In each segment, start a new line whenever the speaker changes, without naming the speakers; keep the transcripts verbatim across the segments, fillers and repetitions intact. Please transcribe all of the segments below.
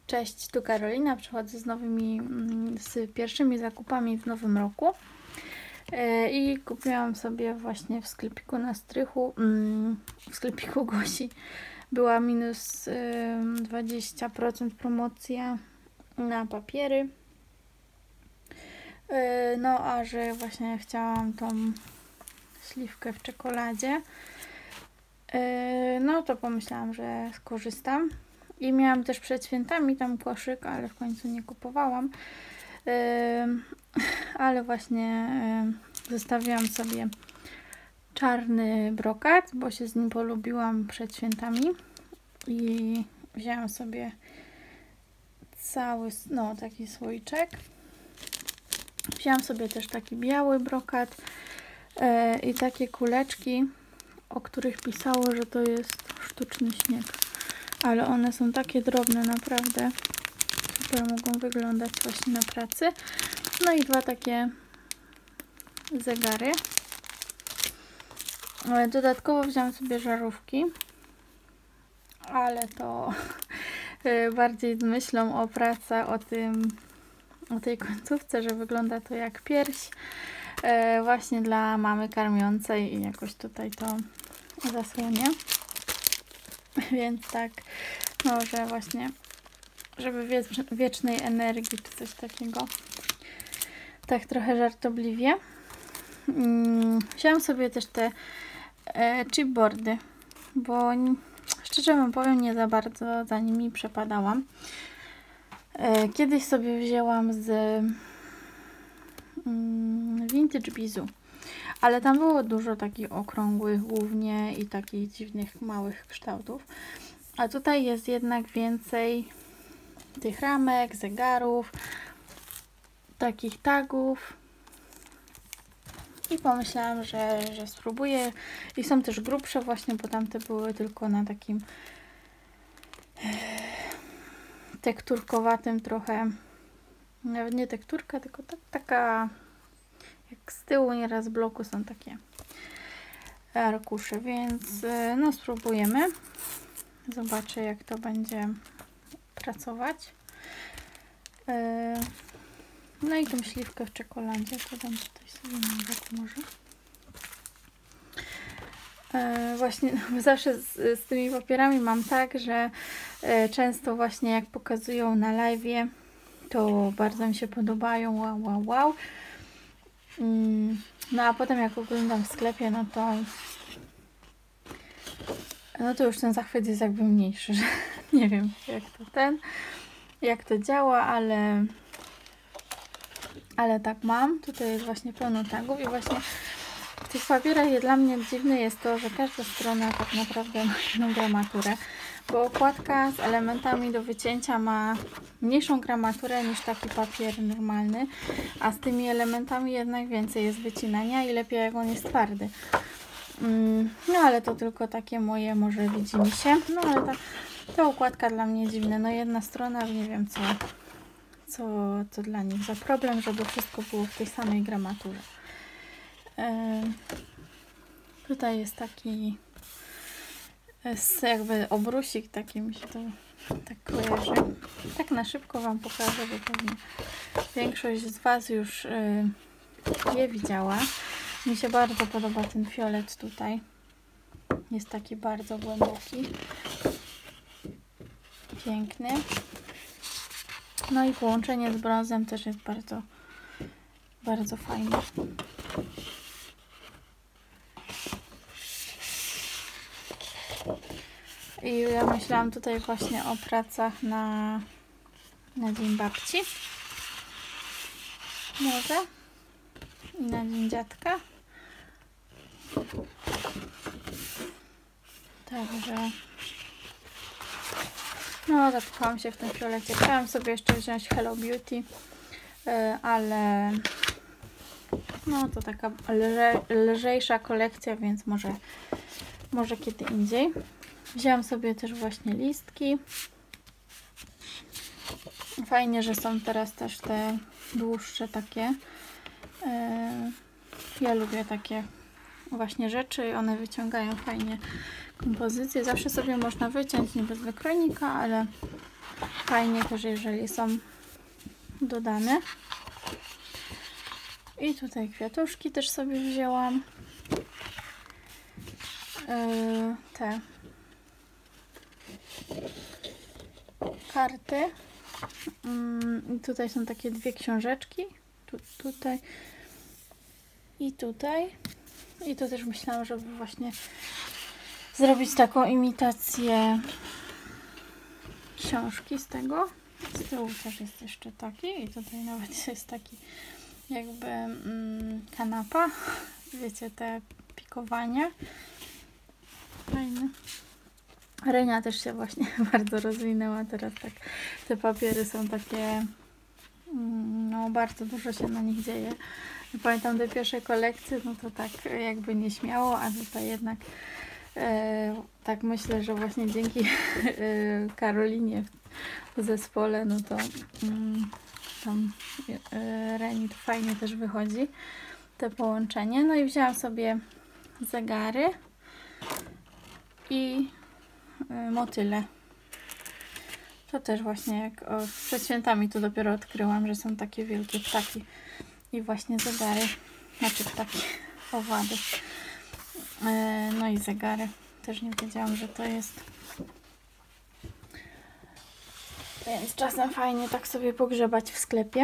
Cześć, tu Karolina. Przychodzę z nowymi, z pierwszymi zakupami w nowym roku. I kupiłam sobie właśnie w sklepiku na strychu, w sklepiku Gosi była minus dwadzieścia procent promocja na papiery. No a że właśnie chciałam tą śliwkę w czekoladzie, no to pomyślałam, że skorzystam. I miałam też przed świętami tam koszyk, ale w końcu nie kupowałam. Yy, ale właśnie yy, zostawiłam sobie czarny brokat, bo się z nim polubiłam przed świętami. I wzięłam sobie cały, no taki słoiczek. Wzięłam sobie też taki biały brokat yy, i takie kuleczki, o których pisało, że to jest sztuczny śnieg. Ale one są takie drobne, naprawdę super mogą wyglądać właśnie na pracy. No i dwa takie zegary. Dodatkowo wziąłam sobie żarówki, ale to bardziej z myślą o pracy, o tym, o tej końcówce, że wygląda to jak pierś właśnie dla mamy karmiącej i jakoś tutaj to zasłonię. Więc tak, może właśnie, żeby wiecznej energii czy coś takiego, tak trochę żartobliwie. Hmm, wziąłam sobie też te e, chipboardy, bo szczerze wam powiem, nie za bardzo za nimi przepadałam. E, kiedyś sobie wzięłam z mm, Vintage Bizu, ale tam było dużo takich okrągłych głównie i takich dziwnych małych kształtów. A tutaj jest jednak więcej tych ramek, zegarów, takich tagów. I pomyślałam, że, że spróbuję. I są też grubsze właśnie, bo tamte były tylko na takim tekturkowatym trochę. Nawet nie tekturka, tylko tak, taka jak z tyłu nieraz z bloku są takie arkusze, więc no spróbujemy. Zobaczę, jak to będzie pracować. No i tą śliwkę w czekoladzie to dam tutaj sobie na bok może. Właśnie no, zawsze z, z tymi papierami mam tak, że często właśnie jak pokazują na live'ie, to bardzo mi się podobają, wow, wow, wow. No a potem jak oglądam w sklepie, no to no to już ten zachwyt jest jakby mniejszy, że nie wiem jak to ten, jak to działa, ale ale tak mam. Tutaj jest właśnie pełno tagów i właśnie w tych papierach dla mnie dziwne jest to, że każda strona tak naprawdę ma jedną gramaturę, bo okładka z elementami do wycięcia ma mniejszą gramaturę niż taki papier normalny, a z tymi elementami jednak więcej jest wycinania i lepiej jak on jest twardy. No ale to tylko takie moje, może widzi mi się. No ale ta, ta okładka dla mnie dziwna. No jedna strona, nie wiem co, co, co dla nich za problem, żeby wszystko było w tej samej gramaturze. Yy, tutaj jest taki jakby obrusik, taki mi się to tak kojarzy. Tak na szybko wam pokażę, bo pewnie większość z was już yy, je widziała. Mi się bardzo podoba ten fiolet tutaj. Jest taki bardzo głęboki. Piękny. No i połączenie z brązem też jest bardzo, bardzo fajne. I ja myślałam tutaj właśnie o pracach na, na Dzień Babci. Może. I na Dzień Dziadka. Także no zakochałam się w tym fiolecie. Chciałam sobie jeszcze wziąć Hello Beauty, ale no to taka lże, lżejsza kolekcja, więc może, może kiedy indziej. Wzięłam sobie też właśnie listki. Fajnie, że są teraz też te dłuższe takie. Ja lubię takie właśnie rzeczy i one wyciągają fajnie kompozycję. Zawsze sobie można wyciąć, nie bez wykrojnika, ale Fajnie też, jeżeli są dodane. I tutaj kwiatuszki też sobie wzięłam. Yy, te karty. Yy, I tutaj są takie dwie książeczki. Tu, tutaj i tutaj. I to też myślałam, żeby właśnie zrobić taką imitację książki z tego. Z tyłu też jest jeszcze taki. I tutaj nawet jest taki jakby mm, kanapa. Wiecie, te pikowanie. Fajne. Renia też się właśnie bardzo rozwinęła. Teraz tak te papiery są takie, no bardzo dużo się na nich dzieje. Pamiętam te pierwsze kolekcje, no to tak jakby nieśmiało, a tutaj jednak e, tak myślę, że właśnie dzięki e, Karolinie w zespole, no to mm, tam e, Reni to fajnie też wychodzi te połączenie. No i wzięłam sobie zegary i y, motyle. To też właśnie jak o, przed świętami to dopiero odkryłam, że są takie wielkie ptaki i właśnie zegary, znaczy ptaki, owady. Y, no i zegary. Też nie wiedziałam, że to jest. Więc czasem fajnie tak sobie pogrzebać w sklepie.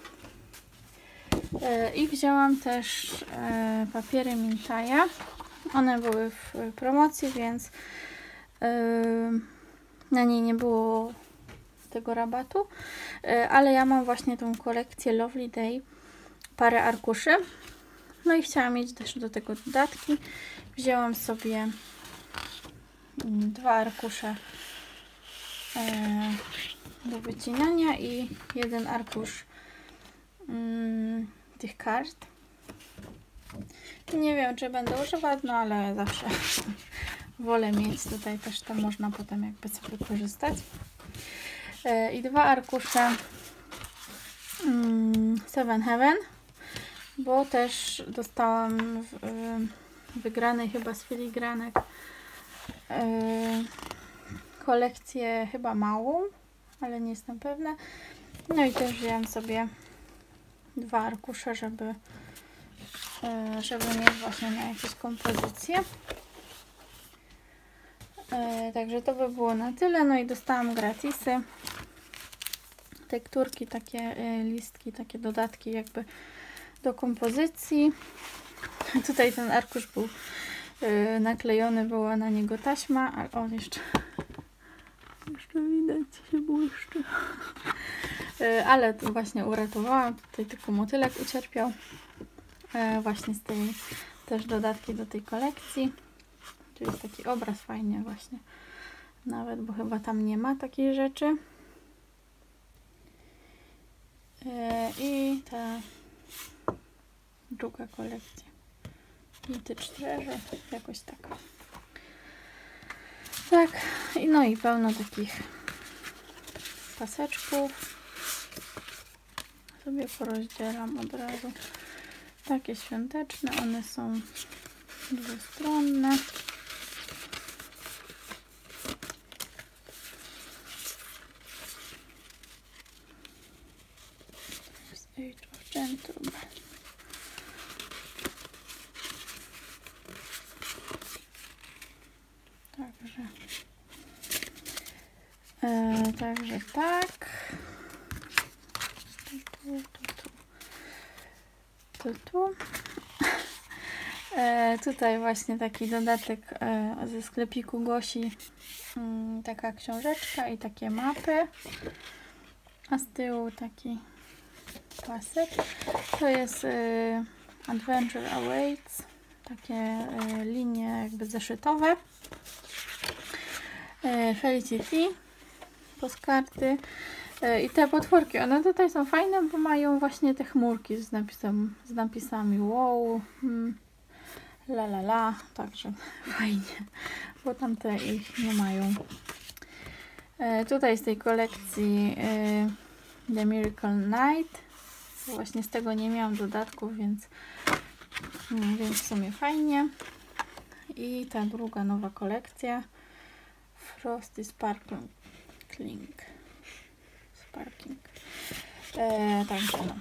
Y, I wzięłam też y, papiery Mintaja. One były w promocji, więc yy, na niej nie było tego rabatu, yy, ale ja mam właśnie tą kolekcję Lovely Day, parę arkuszy, no i chciałam mieć też do tego dodatki. Wzięłam sobie yy, dwa arkusze yy, do wycinania i jeden arkusz yy, tych kart. Nie wiem, czy będę używać, no ale zawsze wolę mieć. Tutaj też to można potem jakby sobie korzystać. Yy, I dwa arkusze yy, Seven Heaven, bo też dostałam w, yy, wygranej chyba z filigranek yy, kolekcję chyba małą, ale nie jestem pewna. No i też wziąłem sobie dwa arkusze, żeby żeby mieć właśnie na jakieś kompozycje. E, także to by było na tyle. No i dostałam gratisy. Tekturki, takie e, listki, takie dodatki jakby do kompozycji. Tutaj ten arkusz był e, naklejony, była na niego taśma, ale on jeszcze jeszcze widać, się błyszczy. E, ale to właśnie uratowałam. Tutaj tylko motylek ucierpiał. E, właśnie z tej też dodatki do tej kolekcji. Tu jest taki obraz fajnie właśnie. Nawet, bo chyba tam nie ma takiej rzeczy. E, I ta druga kolekcja. Vintage Treasure. Jakoś tak. Tak. No i pełno takich paseczków. Sobie porozdzielam od razu. Takie świąteczne, one są dwustronne. Age of Gentleman. Także e, także tak. Tu, tu, tu. Tu, tu. E, tutaj właśnie taki dodatek e, ze sklepiku Gosi. Mm, taka książeczka i takie mapy. A z tyłu taki pasek. To jest e, Adventure Awaits. Takie e, linie jakby zeszytowe. E, Felicity. Postkarty. I te potworki, one tutaj są fajne, bo mają właśnie te chmurki z, napisem, z napisami wow, hmm, la la la, także fajnie, bo tamte ich nie mają. E, tutaj z tej kolekcji e, The Miracle Night, właśnie z tego nie miałam dodatków, więc, no, więc w sumie fajnie. I ta druga nowa kolekcja Frosty Sparkling. parking. E, także no.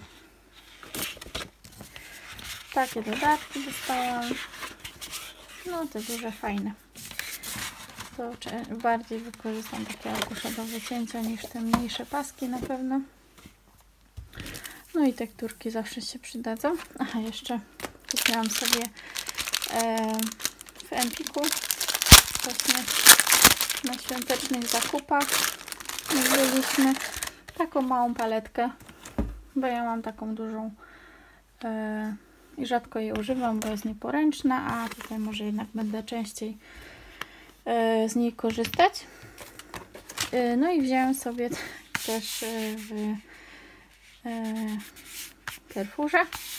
Takie dodatki dostałam. No te duże, fajne. To bardziej wykorzystam takie arkusze do wycięcia niż te mniejsze paski na pewno. No i tekturki zawsze się przydadzą. Aha, jeszcze kupiłam sobie e, w Empiku właśnie na świątecznych zakupach. Wzięliśmy taką małą paletkę, bo ja mam taką dużą e, i rzadko jej używam, bo jest nieporęczna, a tutaj może jednak będę częściej e, z niej korzystać. E, no i wziąłem sobie też e, w e, Carrefourze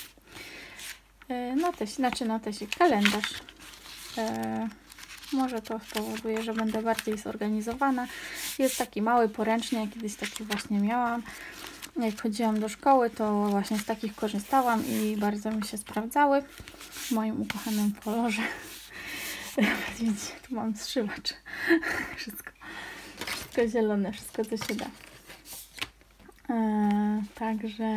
e, notesik, znaczy notesik, kalendarz. E, może to spowoduje, że będę bardziej zorganizowana. Jest taki mały, poręczny, ja kiedyś taki właśnie miałam. Jak chodziłam do szkoły, to właśnie z takich korzystałam i bardzo mi się sprawdzały w moim ukochanym kolorze. Widzicie, tu mam zszywacz. Wszystko, wszystko zielone, wszystko co się da. Eee, także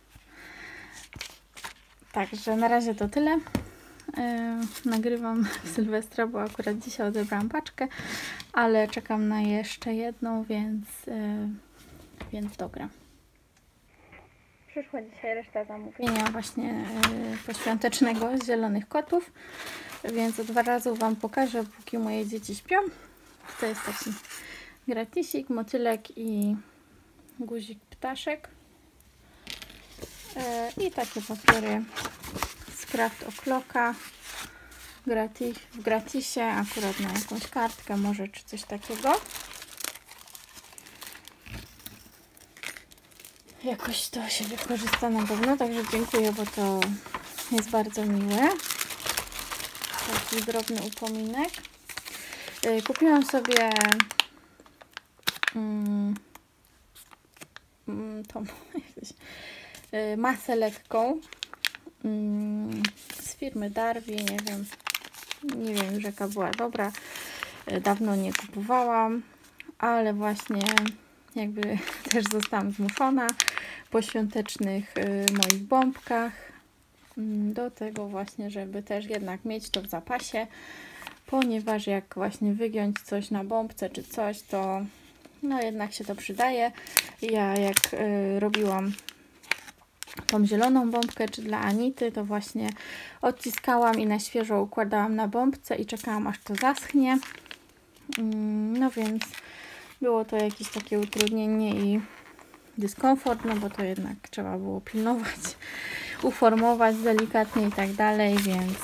Także na razie to tyle. Eee, nagrywam w Sylwestra, bo akurat dzisiaj odebrałam paczkę, ale czekam na jeszcze jedną, więc, eee, więc dogram. Przyszła dzisiaj reszta zamówienia właśnie yy, poświątecznego z zielonych kotów, więc od dwa razy Wam pokażę, póki moje dzieci śpią. To jest taki gratisik, motylek i guzik ptaszek. Yy, I takie papiery z Craft O'Clocka gratis, w gratisie, akurat na jakąś kartkę może, czy coś takiego. Jakoś to się wykorzysta na pewno, także dziękuję, bo to jest bardzo miłe. Taki drobny upominek. Yy, kupiłam sobie mm, mm, tą yy, masę lekką yy, z firmy Darby, nie wiem, nie wiem już jaka była dobra. Yy, dawno nie kupowałam, ale właśnie jakby też zostałam zmuszona po świątecznych y, moich bombkach y, do tego właśnie, żeby też jednak mieć to w zapasie, ponieważ jak właśnie wygiąć coś na bombce czy coś, to no jednak się to przydaje. Ja jak y, robiłam tą zieloną bombkę, czy dla Anity, to właśnie odciskałam i na świeżo układałam na bombce i czekałam aż to zaschnie. Y, no więc było to jakieś takie utrudnienie i dyskomfort, no bo to jednak trzeba było pilnować, uformować delikatnie i tak dalej, więc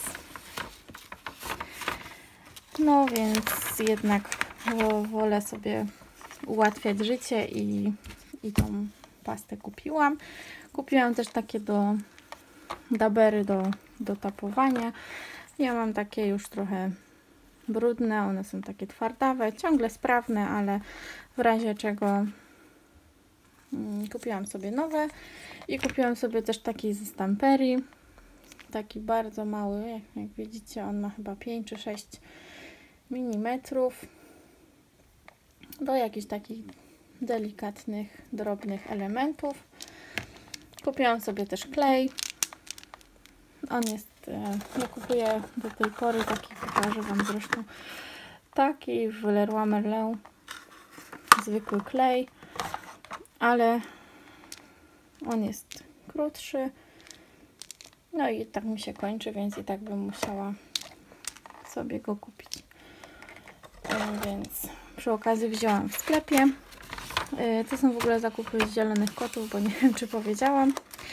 no więc jednak wolę sobie ułatwiać życie i, i tą pastę kupiłam. Kupiłam też takie do dabery do, do tapowania. Ja mam takie już trochę brudne, one są takie twardawe, ciągle sprawne, ale w razie czego kupiłam sobie nowe i kupiłam sobie też taki ze Stamperii, taki bardzo mały, jak, jak widzicie on ma chyba pięć czy sześć milimetrów, do jakichś takich delikatnych, drobnych elementów. Kupiłam sobie też klej, on jest, ja kupuję do tej pory taki, pokażę Wam zresztą, taki w Leroy Merlin, zwykły klej, ale on jest krótszy, no i tak mi się kończy, więc i tak bym musiała sobie go kupić. Więc przy okazji wzięłam w sklepie. To są w ogóle zakupy z zielonych kotów, bo nie wiem, czy powiedziałam.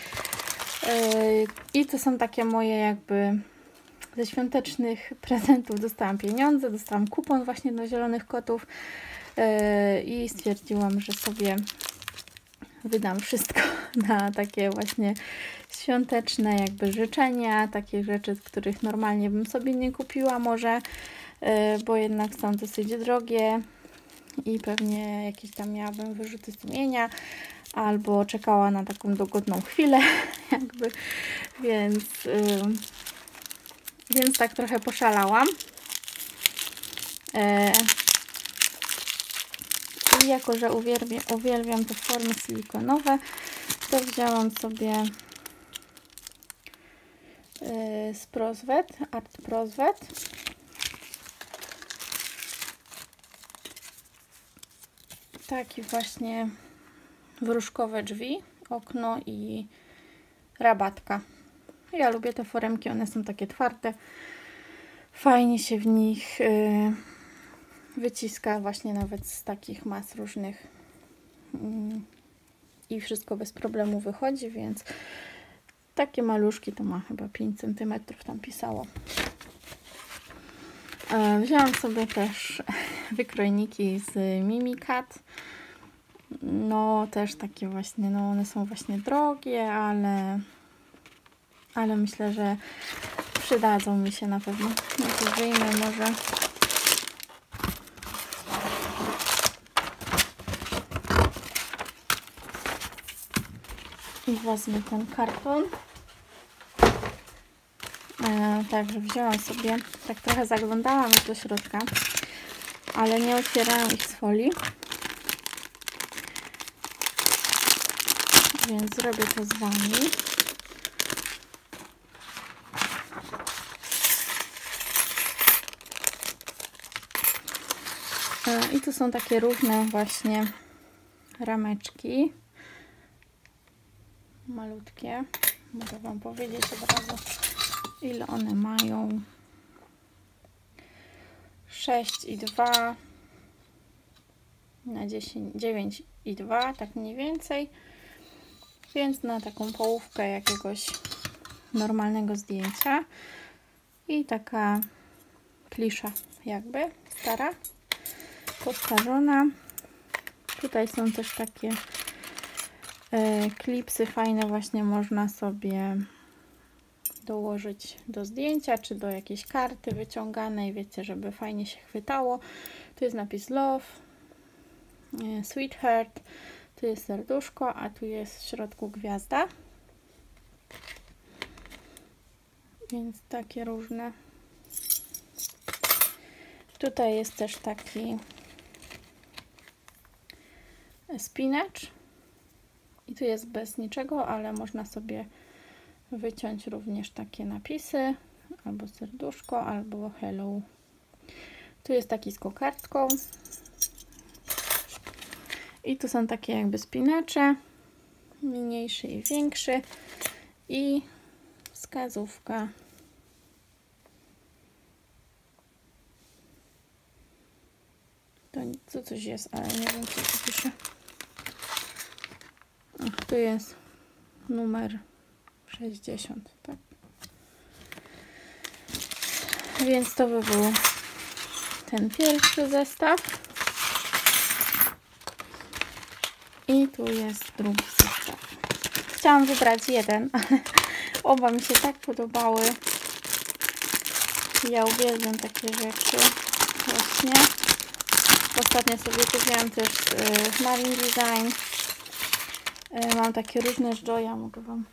I to są takie moje jakby ze świątecznych prezentów dostałam pieniądze, dostałam kupon właśnie do zielonych kotów i stwierdziłam, że sobie wydam wszystko na takie właśnie świąteczne jakby życzenia, takie rzeczy, których normalnie bym sobie nie kupiła może, bo jednak są dosyć drogie i pewnie jakieś tam miałabym wyrzuty sumienia albo czekała na taką dogodną chwilę jakby, więc więc tak trochę poszalałam. I jako, że uwielbiam, uwielbiam te formy silikonowe, to wzięłam sobie yy, z Prozvet, Art Prozvet. Taki właśnie wróżkowe drzwi, okno i rabatka. Ja lubię te foremki, one są takie twarde. Fajnie się w nich yy, wyciska właśnie nawet z takich mas różnych yy, i wszystko bez problemu wychodzi, więc takie maluszki to ma chyba pięć centymetrów, tam pisało. Yy, wzięłam sobie też wykrojniki z Mimikat. No też takie właśnie, no one są właśnie drogie, ale ale myślę, że przydadzą mi się na pewno. No to wyjmę może. I wezmę ten karton. E, także wzięłam sobie, tak trochę zaglądałam już do środka, ale nie otwierałam ich z folii. Więc zrobię to z Wami. I tu są takie różne właśnie rameczki. Malutkie. Mogę Wam powiedzieć od razu, ile one mają. sześć i dwa na dziesięć, dziewięć i dwa, tak mniej więcej. Więc na taką połówkę jakiegoś normalnego zdjęcia. I taka klisza jakby stara, postarzona. Tutaj są też takie e, klipsy fajne, właśnie można sobie dołożyć do zdjęcia, czy do jakiejś karty wyciąganej, wiecie, żeby fajnie się chwytało. Tu jest napis Love, e, Sweetheart, tu jest serduszko, a tu jest w środku gwiazda. Więc takie różne. Tutaj jest też taki spinacz i tu jest bez niczego, ale można sobie wyciąć również takie napisy, albo serduszko, albo hello. Tu jest taki z kokardką i tu są takie jakby spinacze, mniejszy i większy, i wskazówka. To co coś jest, ale nie wiem, co tu pisze. Ach, tu jest numer sześćdziesiąt, tak? Więc to by był ten pierwszy zestaw. I tu jest drugi zestaw. Chciałam wybrać jeden, ale oba mi się tak podobały. Ja uwielbiam takie rzeczy właśnie. Ostatnio sobie kupiłam też y, Marine Design. Y, mam takie różne z Joya, mogę Wam.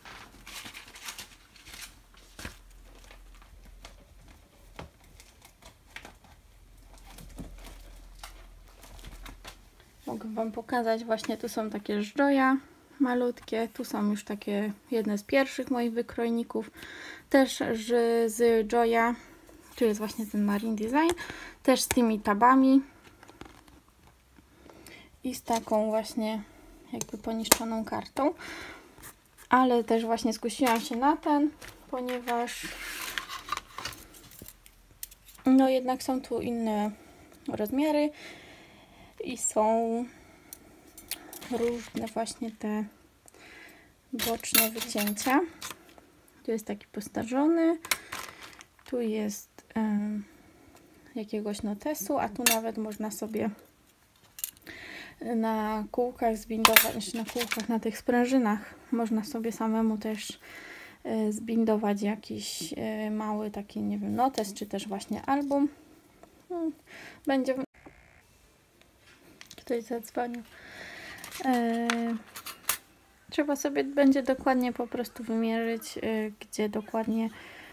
Mogę Wam pokazać, właśnie tu są takie z Joya malutkie, tu są już takie jedne z pierwszych moich wykrojników, też z, z Joya. Tu jest właśnie ten Marine Design, też z tymi tabami i z taką właśnie jakby poniszczoną kartą, ale też właśnie skusiłam się na ten, ponieważ no jednak są tu inne rozmiary i są różne właśnie te boczne wycięcia. Tu jest taki postarzony, tu jest um, jakiegoś notesu, a tu nawet można sobie na kółkach zbindować, na kółkach, na tych sprężynach można sobie samemu też y, zbindować jakiś y, mały taki, nie wiem, notes, czy też właśnie album. Hmm, będzie... Ktoś zadzwonił. Y, trzeba sobie będzie dokładnie po prostu wymierzyć, y, gdzie dokładnie,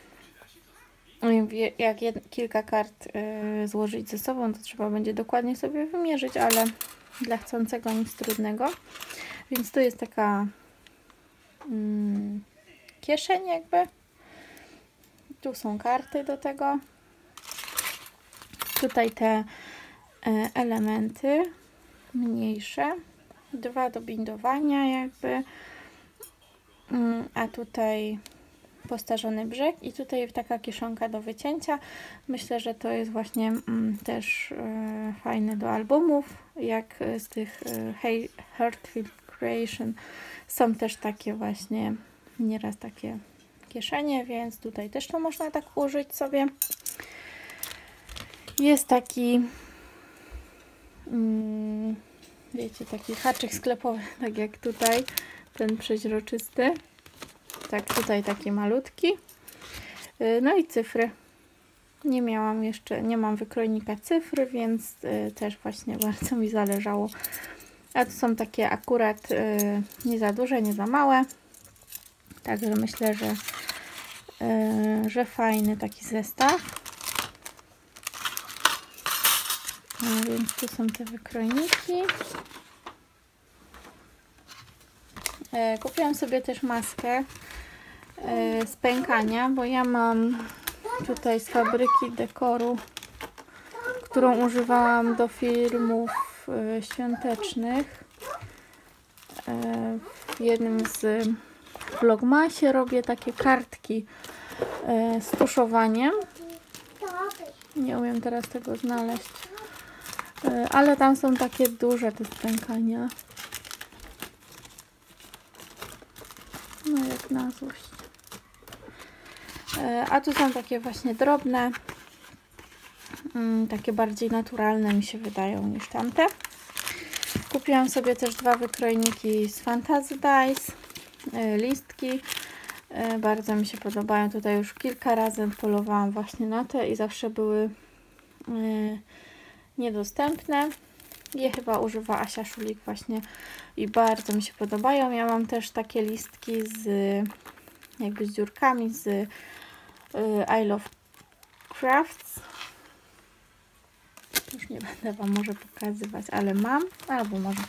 y, jak jed, kilka kart y, złożyć ze sobą, to trzeba będzie dokładnie sobie wymierzyć, ale dla chcącego nic trudnego. Więc tu jest taka mm, kieszeń jakby. Tu są karty do tego. Tutaj te e, elementy mniejsze. Dwa do bindowania jakby. Mm, a tutaj postarzony brzeg i tutaj taka kieszonka do wycięcia. Myślę, że to jest właśnie mm, też e, fajne do albumów, jak z tych e, hey, Heartfield Creation są też takie właśnie nieraz takie kieszenie, więc tutaj też to można tak użyć sobie. Jest taki mm, wiecie, taki haczyk sklepowy, tak jak tutaj ten przeźroczysty. Tak, tutaj taki malutki. No i cyfry. Nie miałam jeszcze, nie mam wykrojnika cyfr, więc y, też właśnie bardzo mi zależało. A tu są takie akurat y, nie za duże, nie za małe. Także myślę, że, y, że fajny taki zestaw. No więc tu są te wykrojniki. Y, kupiłam sobie też maskę y, z pękania, bo ja mam tutaj z fabryki dekoru, którą używałam do filmów y, świątecznych. Y, w jednym z vlogmasie robię takie kartki y, z tuszowaniem. Nie umiem teraz tego znaleźć. Y, ale tam są takie duże te spękania. No jak na złość. A tu są takie właśnie drobne, takie bardziej naturalne mi się wydają niż tamte. Kupiłam sobie też dwa wykrojniki z Fantasy Dice, listki. Bardzo mi się podobają. Tutaj już kilka razy polowałam właśnie na te i zawsze były niedostępne. Je chyba używa Asia Szulik właśnie i bardzo mi się podobają. Ja mam też takie listki z jakby z dziurkami z y, I Love Crafts. Już nie będę wam może pokazywać, ale mam, albo może.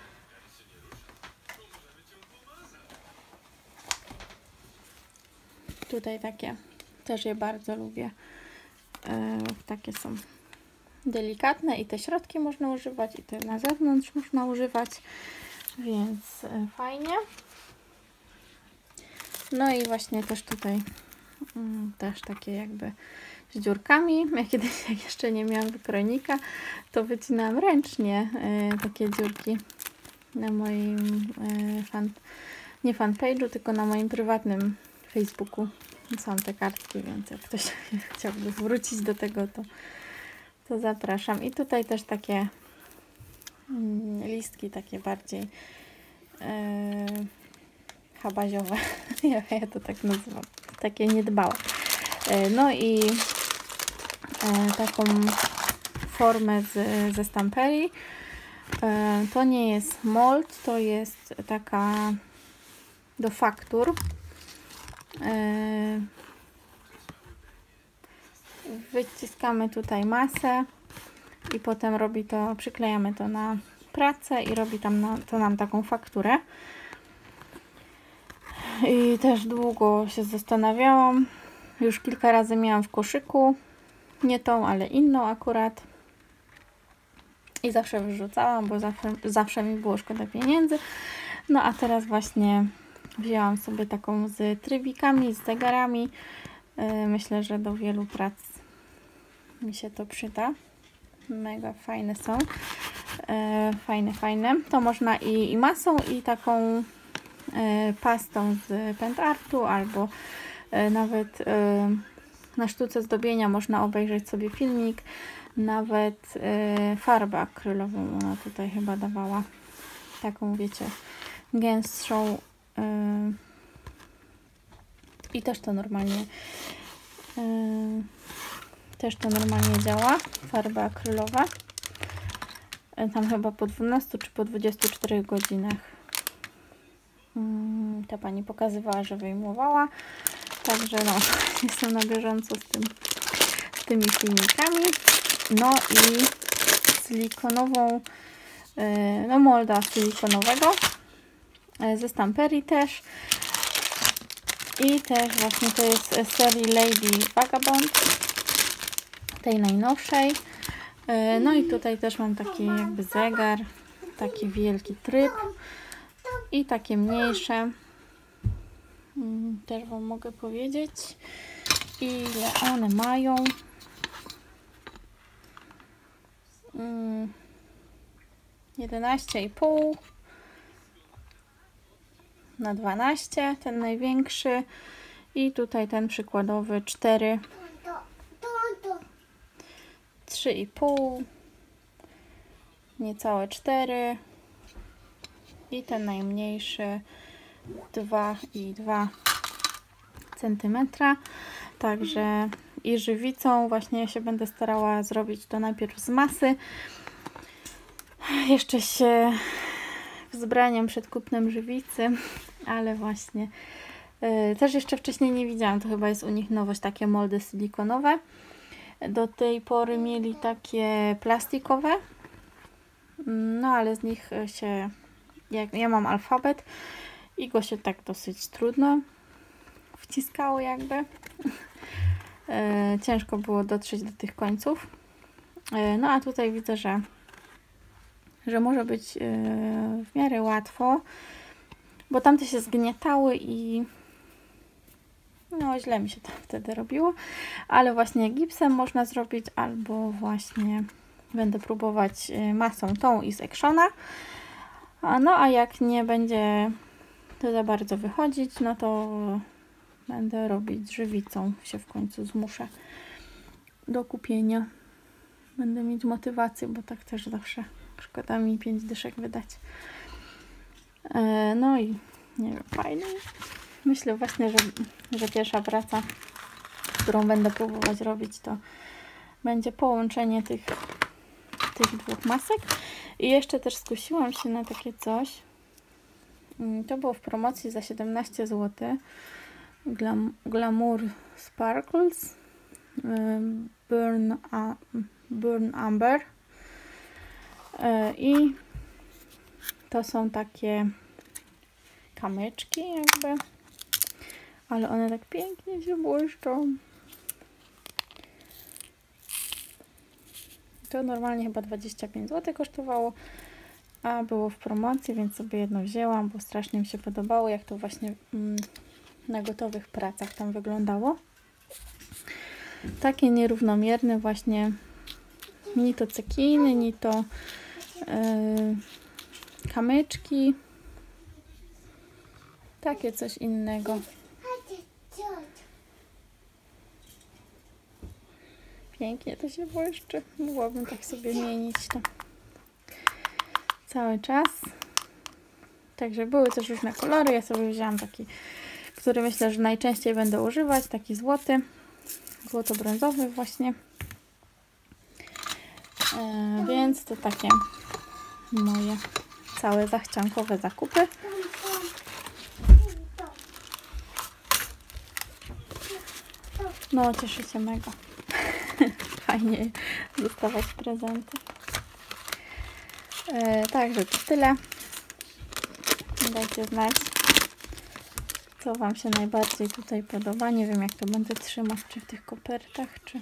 Tutaj takie też je bardzo lubię. Y, takie są delikatne i te środki można używać i te na zewnątrz można używać, więc y, fajnie. No i właśnie też tutaj mm, też takie jakby z dziurkami. Ja kiedyś, jak jeszcze nie miałam wykrojnika, to wycinałam ręcznie y, takie dziurki na moim y, fan, nie fanpage'u, tylko na moim prywatnym Facebooku. Są te kartki, więc jak ktoś chciałby wrócić do tego, to, to zapraszam. I tutaj też takie mm, listki takie bardziej y, habaziowe, ja, ja to tak nazywam, takie niedbałe. No i e, taką formę z, ze stamperii. E, to nie jest mold, to jest taka do faktur. E, wyciskamy tutaj masę i potem robi to, przyklejamy to na pracę i robi tam na, to nam taką fakturę. I też długo się zastanawiałam. Już kilka razy miałam w koszyku. Nie tą, ale inną akurat. I zawsze wyrzucałam, bo zawsze, zawsze mi było szkoda pieniędzy. No a teraz właśnie wzięłam sobie taką z trybikami, z zegarami. Yy, myślę, że do wielu prac mi się to przyda. Mega fajne są. Yy, fajne, fajne. To można i, i masą, i taką pastą z pentartu, albo nawet na sztuce zdobienia można obejrzeć sobie filmik, nawet farbę akrylową ona tutaj chyba dawała, taką wiecie, gęstszą i też to normalnie też to normalnie działa, farba akrylowa, tam chyba po dwunastu czy po dwudziestu czterech godzinach. Ta pani pokazywała, że wyjmowała. Także no, jestem na bieżąco z, tym, z tymi filmikami. No i silikonową no molda silikonowego ze Stamperii też. I też właśnie to jest z serii Lady Vagabond, tej najnowszej. No i tutaj też mam taki jakby zegar, taki wielki tryb i takie mniejsze. Też Wam mogę powiedzieć, ile one mają. jedenaście i pół na dwanaście, ten największy, i tutaj ten przykładowy cztery, trzy i pół, niecałe cztery i ten najmniejszy dwa i dwa centymetra. Także i żywicą właśnie się będę starała zrobić to najpierw z masy. Jeszcze się wzbraniam przed kupnem żywicy, ale właśnie yy, też jeszcze wcześniej nie widziałam, to chyba jest u nich nowość, takie moldy silikonowe. Do tej pory mieli takie plastikowe, no ale z nich się, jak ja mam alfabet i go się tak dosyć trudno wciskało jakby. Yy, ciężko było dotrzeć do tych końców. Yy, no a tutaj widzę, że że może być yy, w miarę łatwo, bo tamte się zgniatały i no źle mi się to wtedy robiło, ale właśnie gipsem można zrobić, albo właśnie będę próbować masą tą i z Actiona. No a jak nie będzie to za bardzo wychodzić, no to będę robić żywicą, się w końcu zmuszę do kupienia. Będę mieć motywację, bo tak też zawsze szkoda mi pięć dyszek wydać. E, no i nie wiem, fajnie. Myślę właśnie, że, że pierwsza praca, którą będę próbować robić, to będzie połączenie tych, tych dwóch masek. I jeszcze też skusiłam się na takie coś. To było w promocji za siedemnaście złotych. Glam, Glamour Sparkles Burn, a, Burn Amber. I to są takie kamyczki jakby, ale one tak pięknie się błyszczą. To normalnie chyba dwadzieścia pięć złotych kosztowało, a było w promocji, więc sobie jedno wzięłam, bo strasznie mi się podobało, jak to właśnie mm, na gotowych pracach tam wyglądało. Takie nierównomierne właśnie, ni to cekiny, ni to yy, kamyczki. Takie coś innego. Pięknie to się błyszczy. Mogłabym tak sobie mienić to cały czas. Także były też różne kolory. Ja sobie wzięłam taki, który myślę, że najczęściej będę używać. Taki złoty. Złoto-brązowy właśnie. E, więc to takie moje całe zachciankowe zakupy. No, cieszę się mega. Fajnie dostawać prezenty. E, także to tyle. Dajcie znać, co Wam się najbardziej tutaj podoba. Nie wiem, jak to będę trzymać, czy w tych kopertach, czy,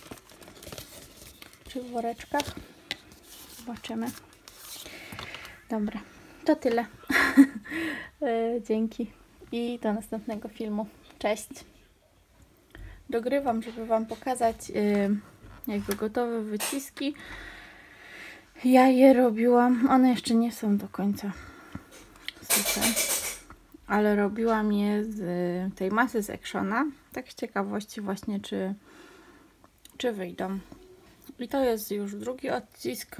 czy w woreczkach. Zobaczymy. Dobra, to tyle. e, dzięki i do następnego filmu. Cześć! Dogrywam, żeby Wam pokazać yy, jakby gotowe wyciski. Ja je robiłam, one jeszcze nie są do końca super, ale robiłam je z y, tej masy z Actiona, tak z ciekawości właśnie, czy, czy wyjdą. I to jest już drugi odcisk.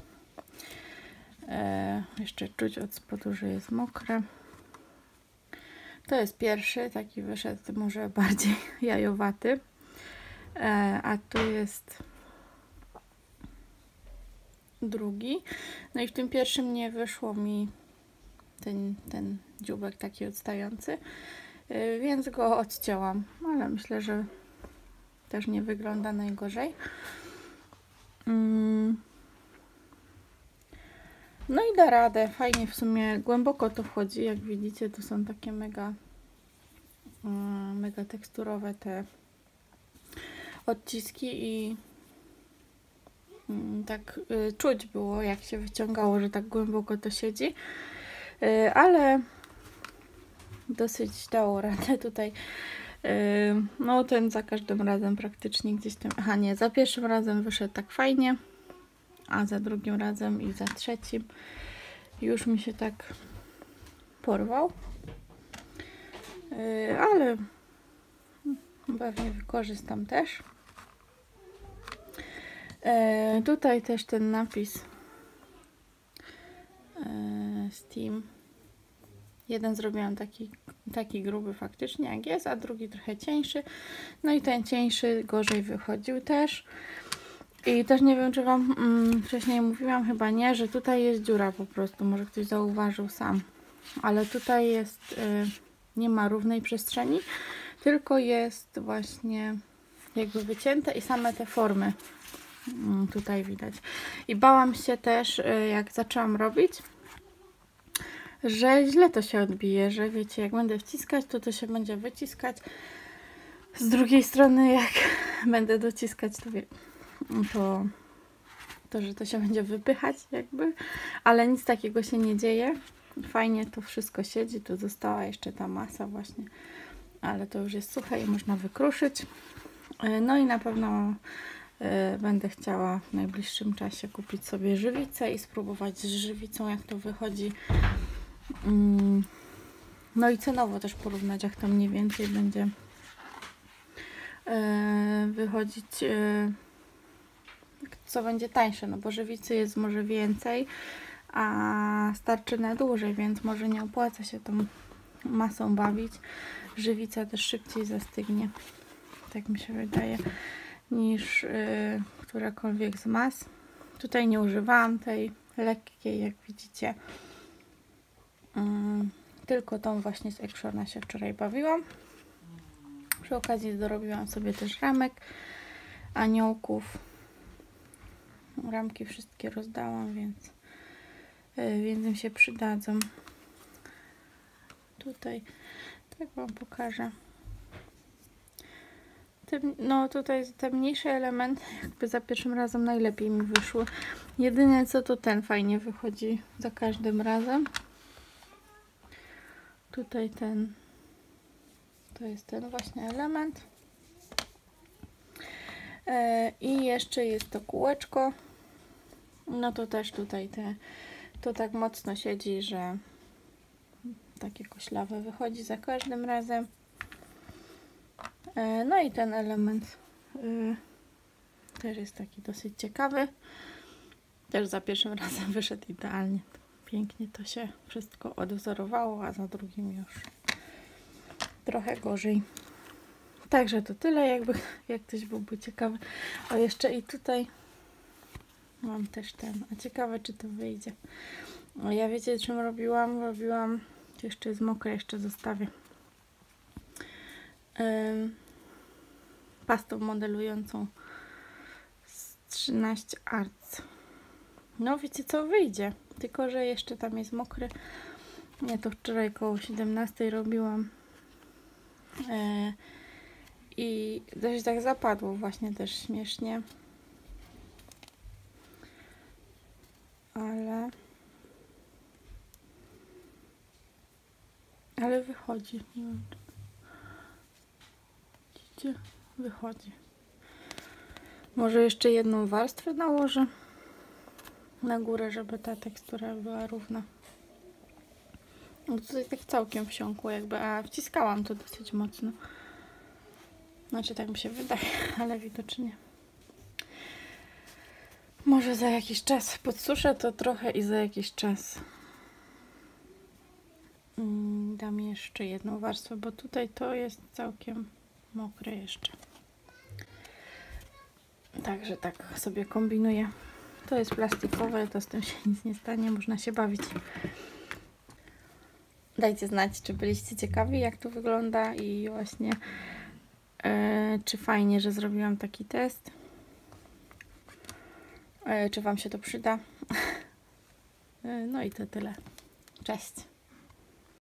E, jeszcze czuć od spodu, że jest mokre. To jest pierwszy, taki wyszedł może bardziej jajowaty. E, a tu jest drugi. No i w tym pierwszym nie wyszło mi ten, ten dzióbek taki odstający, e, więc go odcięłam, ale myślę, że też nie wygląda najgorzej. Mm. No i da radę, fajnie w sumie, głęboko to wchodzi, jak widzicie, tu są takie mega, mega teksturowe te odciski i tak czuć było, jak się wyciągało, że tak głęboko to siedzi, ale dosyć dało radę tutaj. No ten za każdym razem praktycznie gdzieś tam, aha nie, za pierwszym razem wyszedł tak fajnie, a za drugim razem i za trzecim już mi się tak porwał, ale pewnie wykorzystam też. Tutaj też ten napis Steam. Jeden zrobiłam taki, taki gruby faktycznie jak jest, a drugi trochę cieńszy. No i ten cieńszy gorzej wychodził też. I też nie wiem, czy Wam mm, wcześniej mówiłam, chyba nie, że tutaj jest dziura po prostu. Może ktoś zauważył sam. Ale tutaj jest, y, nie ma równej przestrzeni, tylko jest właśnie jakby wycięte i same te formy y, tutaj widać. I bałam się też, y, jak zaczęłam robić, że źle to się odbije, że wiecie, jak będę wciskać, to to się będzie wyciskać. Z drugiej strony, jak będę dociskać, to, wie, to, to że to się będzie wypychać jakby, ale nic takiego się nie dzieje. Fajnie to wszystko siedzi, tu została jeszcze ta masa właśnie, ale to już jest suche i można wykruszyć. No i na pewno y, będę chciała w najbliższym czasie kupić sobie żywicę i spróbować z żywicą, jak to wychodzi. No i cenowo też porównać, jak to mniej więcej będzie wychodzić, co będzie tańsze, no bo żywicy jest może więcej, a starczy na dłużej, więc może nie opłaca się tą masą bawić. Żywica też szybciej zastygnie, tak mi się wydaje, niż yy, którakolwiek z mas. Tutaj nie używałam tej lekkiej, jak widzicie. Hmm, tylko tą właśnie z Actiona się wczoraj bawiłam. Przy okazji dorobiłam sobie też ramek aniołków. Ramki wszystkie rozdałam, więc, yy, więc im się przydadzą. Tutaj tak Wam pokażę. Te, no tutaj te mniejsze elementy jakby za pierwszym razem najlepiej mi wyszły. Jedyne co to ten fajnie wychodzi za każdym razem. Tutaj ten, to jest ten właśnie element. E, I jeszcze jest to kółeczko. No to też tutaj te, to tak mocno siedzi, że takie koślawe wychodzi za każdym razem. E, no i ten element e, też jest taki dosyć ciekawy. Też za pierwszym razem wyszedł idealnie. Pięknie to się wszystko odwzorowało, a za drugim już trochę gorzej. Także to tyle, jakby jak ktoś byłby ciekawy. O, jeszcze i tutaj mam też ten, a ciekawe czy to wyjdzie. O, ja wiecie czym robiłam? Robiłam, jeszcze jest mokre, jeszcze zostawię. Ym, pastą modelującą z trzynaście Arts. No wiecie co, wyjdzie. Tylko że jeszcze tam jest mokry. Ja to wczoraj koło siedemnastej robiłam. Yy, I dość tak zapadło właśnie też śmiesznie. Ale... Ale wychodzi. Nie wiem, czy... Widzicie? Wychodzi. Może jeszcze jedną warstwę nałożę na górę, żeby ta tekstura była równa. No tutaj tak całkiem wsiąkło jakby, a wciskałam to dosyć mocno. Znaczy tak mi się wydaje, ale widocznie. Może za jakiś czas podsuszę to trochę i za jakiś czas dam jeszcze jedną warstwę, bo tutaj to jest całkiem mokre jeszcze. Także tak sobie kombinuję. To jest plastikowe, to z tym się nic nie stanie, można się bawić. Dajcie znać, czy byliście ciekawi, jak to wygląda i właśnie yy, czy fajnie, że zrobiłam taki test. Yy, czy Wam się to przyda. No i to tyle. Cześć!